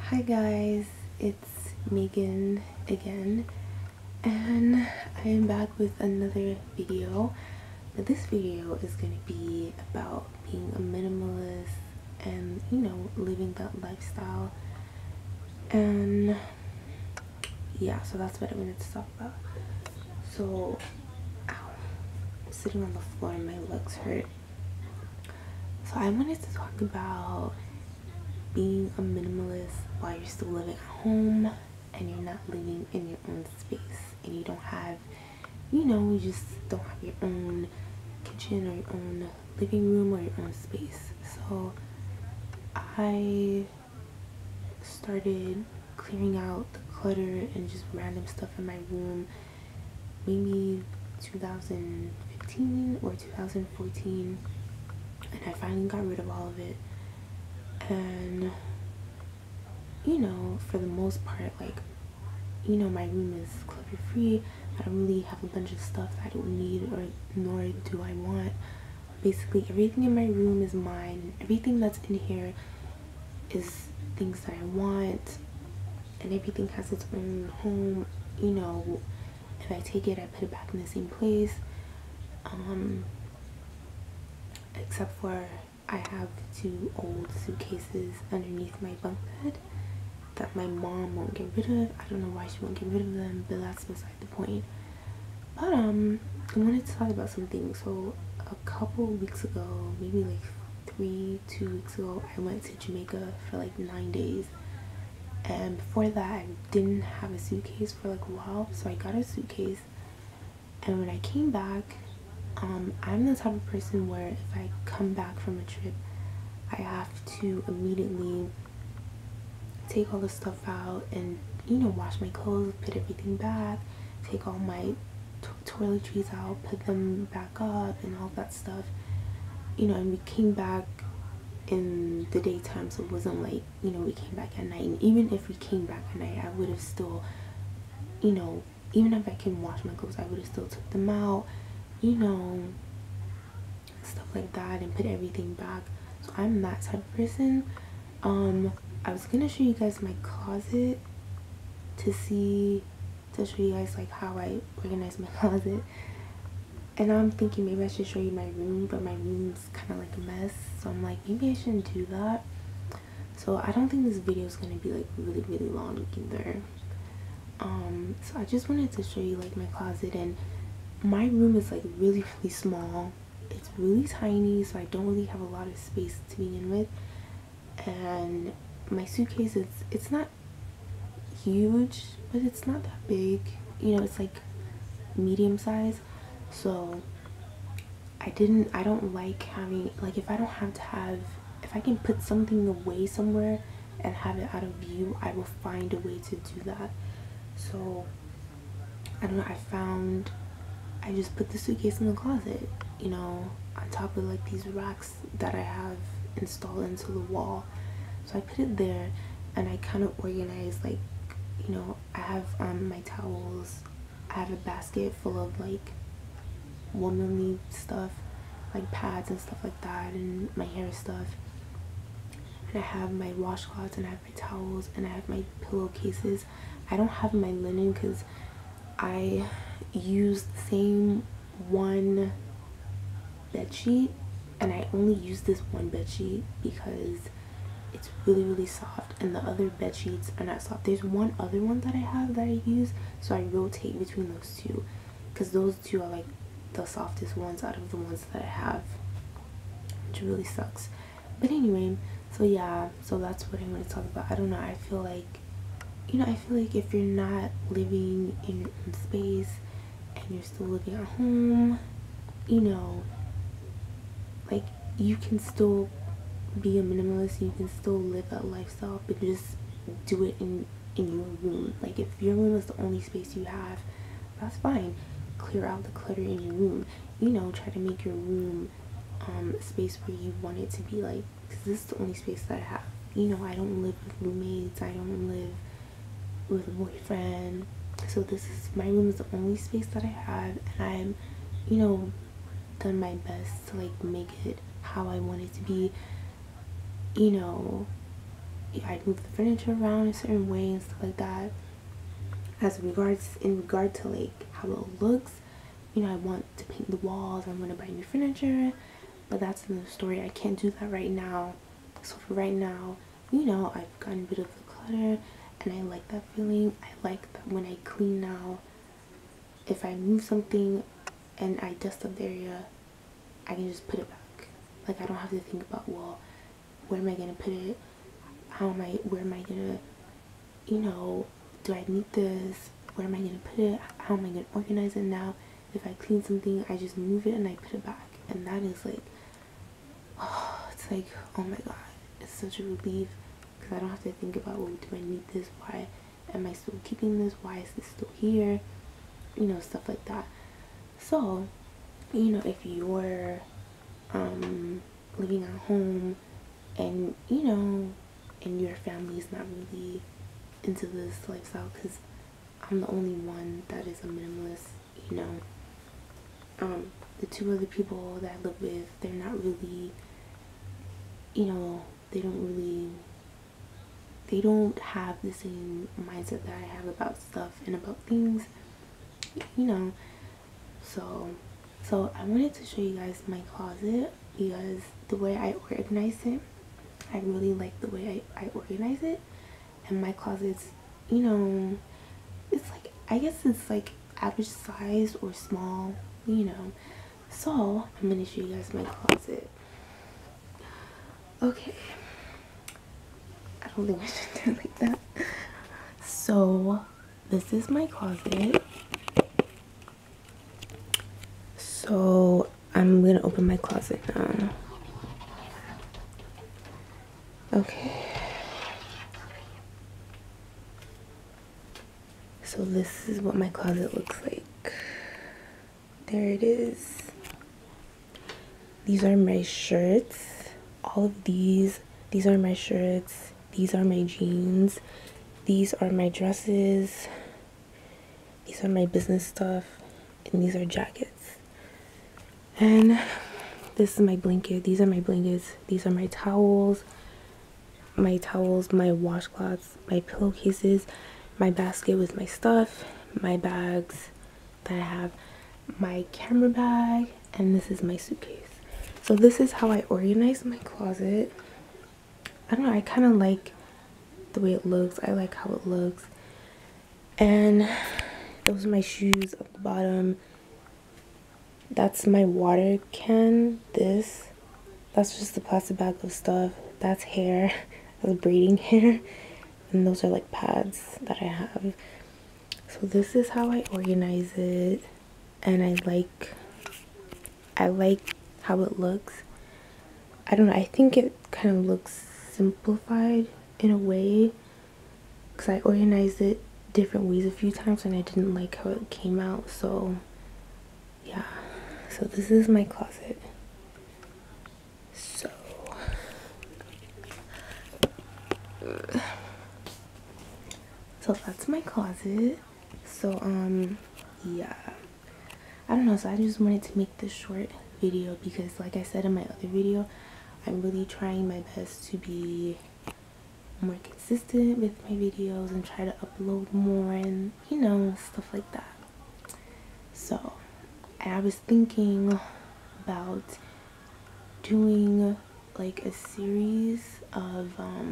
Hi guys, it's Megan again, and I am back with another video. But this video is going to be about being a minimalist and living that lifestyle. And yeah, so that's what I wanted to talk about. So ow, I'm sitting on the floor and my legs hurt. So I wanted to talk about being a minimalist while you're still living at home and you're not living in your own space, and you don't have, you just don't have your own kitchen or your own living room or your own space. So I started clearing out the clutter and just random stuff in my room maybe 2015 or 2014, and I finally got rid of all of it. And for the most part, like, my room is clutter free. I don't really have a bunch of stuff that I don't need, or nor do I want. Basically everything in my room is mine. Everything that's in here is things that I want, and everything has its own home. If I take it, I put it back in the same place, except for I have 2 old suitcases underneath my bunk bed that my mom won't get rid of. I don't know why she won't get rid of them, but that's beside the point. But I wanted to talk about something. So a couple weeks ago, maybe like 2 weeks ago, I went to Jamaica for like 9 days, and before that I didn't have a suitcase for like a while, so I got a suitcase. And when I came back, I'm the type of person where if I come back from a trip, I have to immediately take all the stuff out and wash my clothes, put everything back, take all my toiletries out, put them back up, and all that stuff. And we came back in the daytime, so it wasn't like we came back at night. And even if we came back at night, I would have still, even if I can wash my clothes, I would have still took them out, stuff like that, and put everything back. So I'm that type of person. I was gonna show you guys my closet to show you guys like how I organize my closet, and now I'm thinking maybe I should show you my room, but my room's kind of like a mess, so I'm like, maybe I shouldn't do that. So I don't think this video is gonna be like really long either. So I just wanted to show you like my closet, and my room is like really small. It's really tiny, so I don't really have a lot of space to begin with. And my suitcase, it's not huge, but it's not that big. It's like medium size. So I don't like having, like, if I can put something away somewhere and have it out of view, I will find a way to do that. So I don't know, I just put the suitcase in the closet, on top of like these racks that I have installed into the wall. So I put it there, and I kind of organize, like, I have my towels. I have a basket full of like womanly stuff, like pads and stuff like that, and my hair stuff. And I have my washcloths, and I have my towels, and I have my pillowcases. I don't have my linen because I use the same one bed sheet, and I only use this one bed sheet because it's really soft, and the other bed sheets are not soft. There's one other one that I have that I use, so I rotate between those two because those two are like the softest ones out of the ones that I have, which really sucks. But anyway, so yeah, so that's what I want to talk about. I don't know, I feel like if you're not living in your own space and you're still living at home, like, you can still be a minimalist, you can still live that lifestyle, but just do it in your room. Like, if your room is the only space you have, that's fine. Clear out the clutter in your room. Try to make your room a space where you want it to be, like, because this is the only space that I have. I don't live with roommates, I don't live with a boyfriend, so my room is the only space that I have, and I'm done my best to like make it how I want it to be. I'd move the furniture around a certain way and stuff like that. In regard to like how it looks, you know, I want to paint the walls, I want to buy new furniture, but that's another story. I can't do that right now. So for right now, you know, I've gotten rid of the clutter, and I like that feeling. I like that when I clean now, if I move something and I dust up the area, I can just put it back. Like, I don't have to think about, well, where am I gonna put it? Where am I gonna, you know, do I need this? Where am I gonna put it? How am I gonna organize it now? If I clean something, I just move it and I put it back. And that is like, oh, it's like, oh my god, it's such a relief, because I don't have to think about, well, do I need this? Why am I still keeping this? Why is this still here? You know, stuff like that. So, you know, if you're living at home and, you know, and your family is not really into this lifestyle, because I'm the only one that is a minimalist, you know. The two other people that I live with, they're not really, you know, they don't have the same mindset that I have about stuff and about things, you know. So I wanted to show you guys my closet, because the way I organize it, I really like the way I organize it. And my closet's, you know, it's like, I guess it's like average size or small, you know. So I'm gonna show you guys my closet. Okay, I don't think I should do it like that. So this is my closet. So I'm gonna open my closet now. Okay, so this is what my closet looks like. There it is. These are my shirts. All of these are my shirts. These are my jeans. These are my dresses. These are my business stuff. And these are jackets. And this is my blanket. These are my blankets. These are my towels, my washcloths, my pillowcases, my basket with my stuff, my bags that I have, my camera bag, and this is my suitcase. So this is how I organize my closet. I don't know, I kind of like the way it looks. I like how it looks. And those are my shoes at the bottom. That's my water can. That's just the plastic bag of stuff. That's hair. That's braiding hair. And those are like pads that I have. So this is how I organize it. And I like how it looks. I don't know, I think it kind of looks simplified in a way, because I organized it different ways a few times and I didn't like how it came out. So yeah, so this is my closet. So that's my closet. So yeah, I don't know, so I just wanted to make this short video because, like I said in my other video, I'm really trying my best to be more consistent with my videos and try to upload more and, you know, stuff like that. So I was thinking about doing like a series of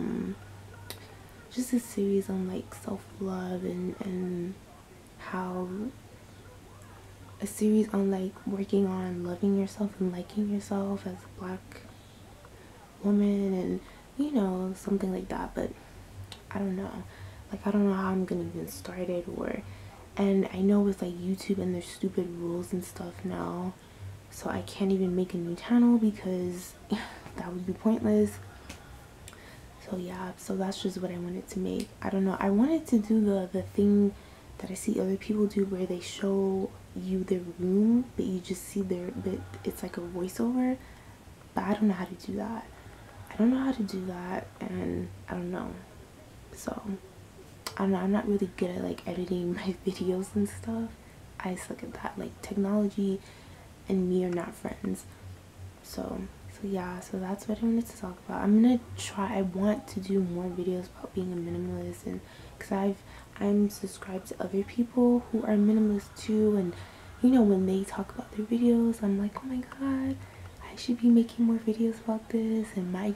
just a series on like self-love and how a series on like working on loving yourself and liking yourself as a Black woman, and you know, something like that. But I don't know, like I don't know how I'm gonna even start it, and I know with like YouTube and their stupid rules and stuff now, so I can't even make a new channel because that would be pointless. So yeah, so that's just what I wanted to make. I don't know, I wanted to do the thing that I see other people do where they show you their room but you just see but it's like a voiceover, but I don't know how to do that. And I don't know, so I don't know, I'm not really good at like editing my videos and stuff. I suck at that. Like technology and me are not friends. So So yeah, so that's what I wanted to talk about. I want to do more videos about being a minimalist, and because I'm subscribed to other people who are minimalist too, and you know, when they talk about their videos, I'm like, oh my god, I should be making more videos about this and my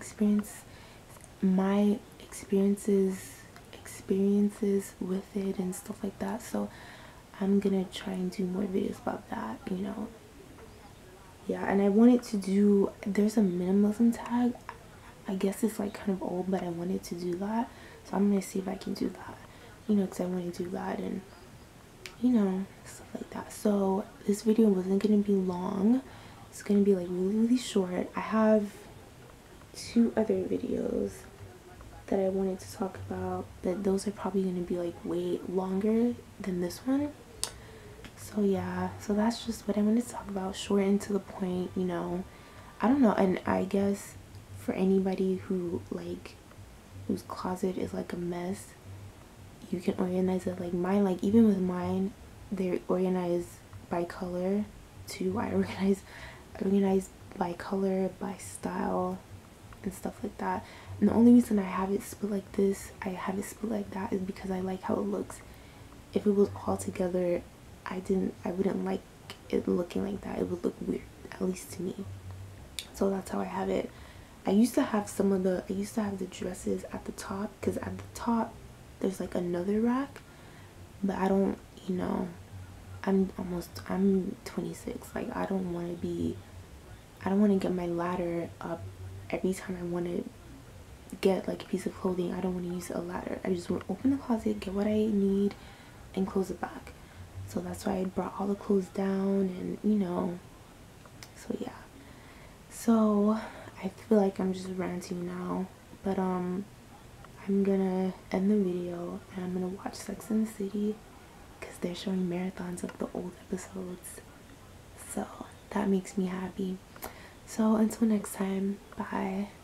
experiences with it and stuff like that. So I'm gonna try and do more videos about that, you know. Yeah, and I wanted to do, there's a minimalism tag. I guess it's like kind of old, but I wanted to do that, so I'm gonna see if I can do that, you know, because I want to do that and you know, stuff like that. So this video wasn't gonna be long. It's gonna be like really short. I have 2 other videos that I wanted to talk about, but those are probably gonna be like way longer than this one. So yeah, so that's just what I wanted to talk about, short and to the point, you know. I don't know, and I guess for anybody who like whose closet is like a mess, you can organize it like mine. Like even with mine, they're organized by color too. I organize by color, by style, and stuff like that. And the only reason I have it split like this, I have it split like that, is because I like how it looks. If it was all together, I wouldn't like it looking like that. It would look weird, at least to me. So that's how I have it. I used to have the dresses at the top, because at the top there's like another rack, but I don't, you know, I'm 26. Like I don't want to get my ladder up every time I want to get like a piece of clothing. I don't want to use a ladder. I just want to open the closet, get what I need, and close it back. So that's why I brought all the clothes down, and you know, so yeah. So I feel like I'm just ranting now, but I'm gonna end the video and I'm gonna watch Sex and the City because they're showing marathons of the old episodes, so that makes me happy. So until next time, bye.